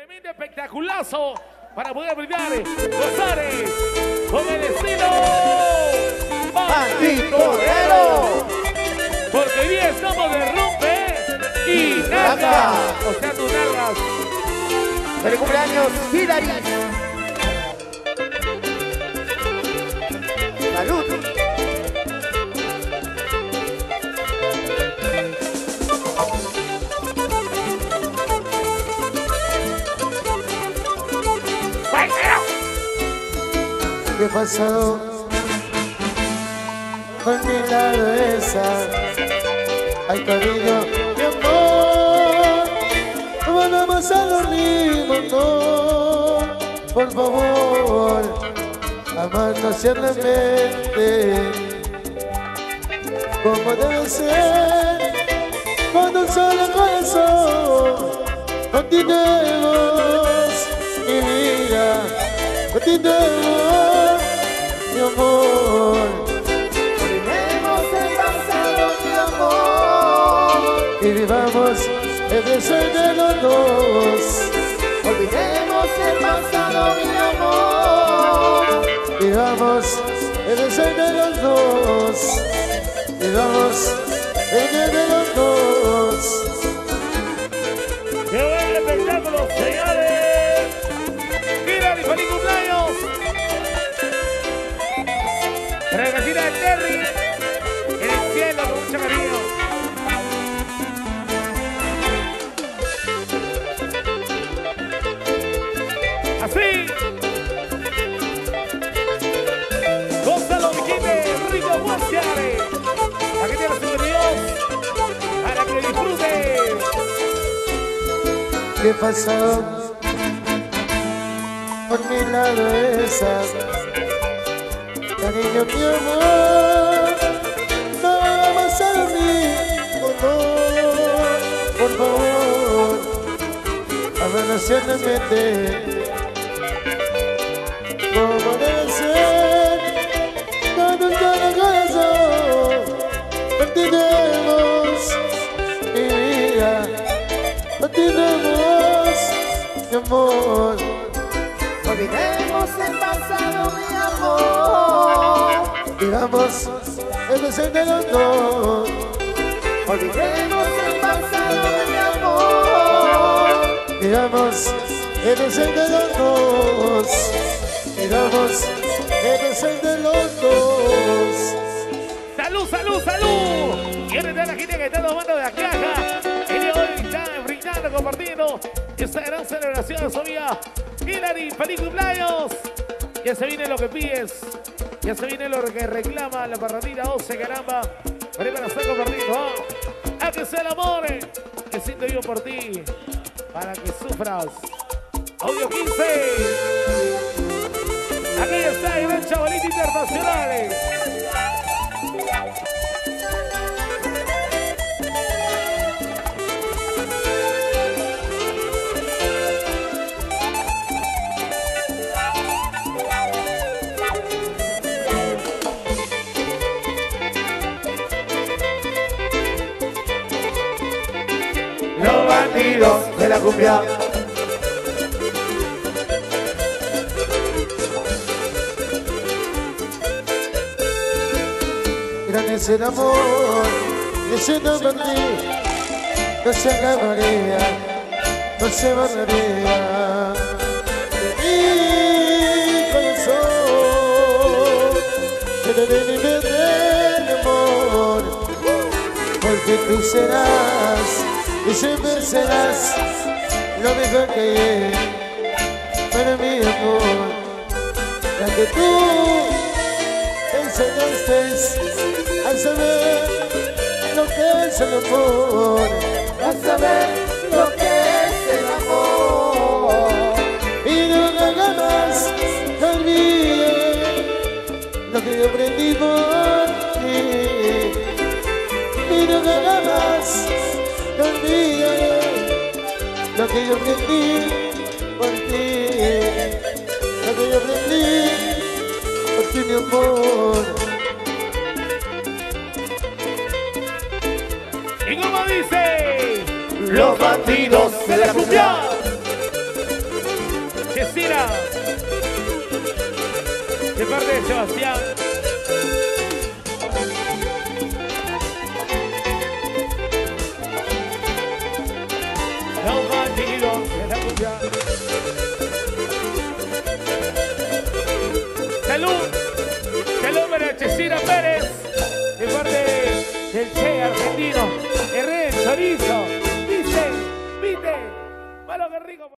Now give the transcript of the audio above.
tremendo espectaculazo para poder brindar, gozar con el estilo Antitorero. Porque hoy día estamos de rompe y nada. O sea, tus nalgas. Feliz cumpleaños, Hilary. Salud. ¿Qué pasó con mi cabeza? Ay, cariño, mi amor, vamos a dormir, no, por favor, amarnos ciernamente, como debe ser, con un solo corazón, continuemos mi vida, continuemos mi amor. Olvidemos el pasado, mi amor. Y vivamos el deseo de los dos. Olvidemos el pasado, mi amor. Vivamos el deseo de los dos. Vivamos el bien de los dos. ¡Qué buen espectáculo, señores! ¡Mira, y feliz cumpleaños! Para la vecina de Terry, en el cielo, con mucho cariño. Así. Gózalo, mi gente, rico guaciare. Aquí tiene su Dios, para que disfrute. ¿Qué pasó por mi cabeza? Cariño, mi amor, no vamos a dormir, no, por favor, háblanos ciernamente, como debe ser, con un solo corazón, continuemos mi vida, continuemos mi amor. Olvidemos el pasado, mi amor. Vivamos el deseo de los dos. Olvidemos el pasado, mi amor. Vivamos el deseo de los dos. Vivamos el deseo de los dos. ¡Salud, salud, salud! Y ahora está la gente que está tomando de la caja. El día de hoy está brindando, compartiendo esta gran celebración de su vida. Hilary, feliz cumpleaños. Ya se viene lo que pides. Ya se viene lo que reclama la parrandita 12, caramba. Pero para estar compartiendo, ¿ah? A que sea el amor que siento yo por ti. Para que sufras. Audio 15. Aquí está el gran chavalito internacional. Los bandidos de la cumbia. Gran es el amor, ese no vendría, no se acabaría, no se borraría de mi corazón, de mi amor, porque tú serás y siempre serás lo mejor que hay para mi amor, ya que tú enseñaste a saber lo que es el amor, A saber lo que es el amor. y no jamás te olvides lo que yo aprendí por ti, y no jamás te olvides lo que yo aprendí por ti, lo que yo aprendí por ti, mi amor. ¿Y cómo dice? Los bandidos de la cumbia. Sebastián.